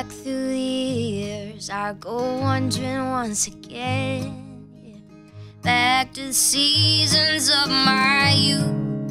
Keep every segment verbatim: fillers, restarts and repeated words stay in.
back through the years, I go wandering once again, yeah. Back to the seasons of my youth.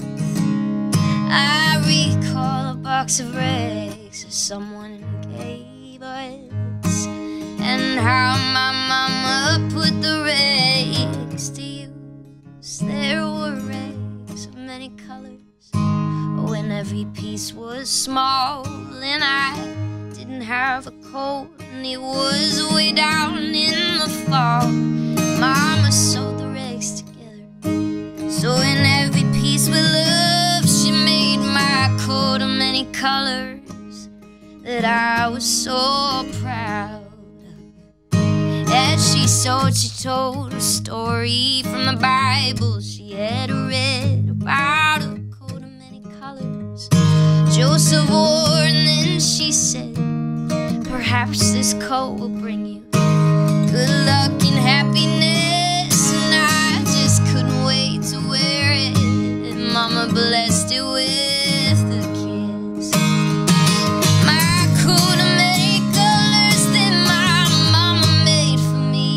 I recall a box of rags that someone gave us, and how my mama put the rags to use. There were rags of many colors, oh, and every piece was small, and I didn't have a coat, and it was way down in the fall. Mama sewed the rags together, so in every piece with love, she made my coat of many colors that I was so proud of. As she sewed, she told a story from the Bible she had read about a coat of many colors Joseph wore, and then she said, perhaps this coat will bring you good luck and happiness. And I just couldn't wait to wear it, and Mama blessed it with a kiss. My coat of many colors that my mama made for me,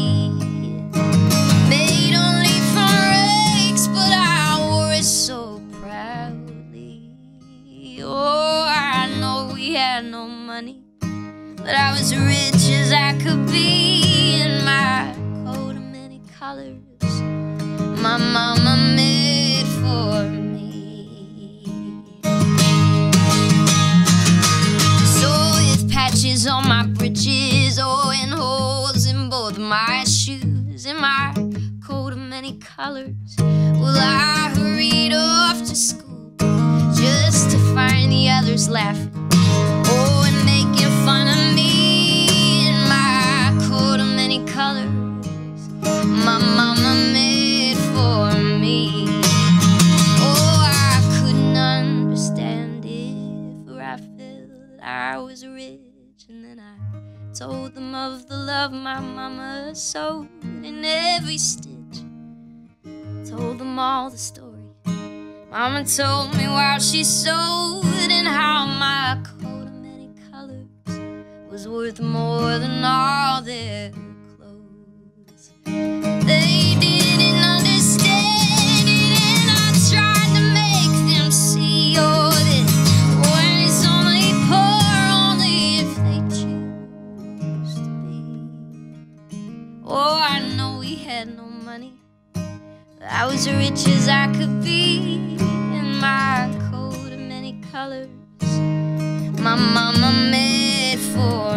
made only from rags, but I wore it so proudly. Oh, I know we had no money, but I was rich as I could be in my coat of many colors my mama made for me. So with patches on my breeches, oh, and holes in both my shoes, in my coat of many colors, well, I hurried off to school just to find the others laughing, oh, and making fun of me in my coat of many colors my mama made for me. Oh, I couldn't understand it, for I felt I was rich, and then I told them of the love my mama sewed in every stitch. Told them all the story Mama told me while she sewed, and how my coat of many colors was worth more than all their clothes. They didn't understand it, and I tried to make them see, oh, that one is only poor only if they choose to be. Oh, I know we had no money, but I was rich as I could be in my coat of many colors my mama made for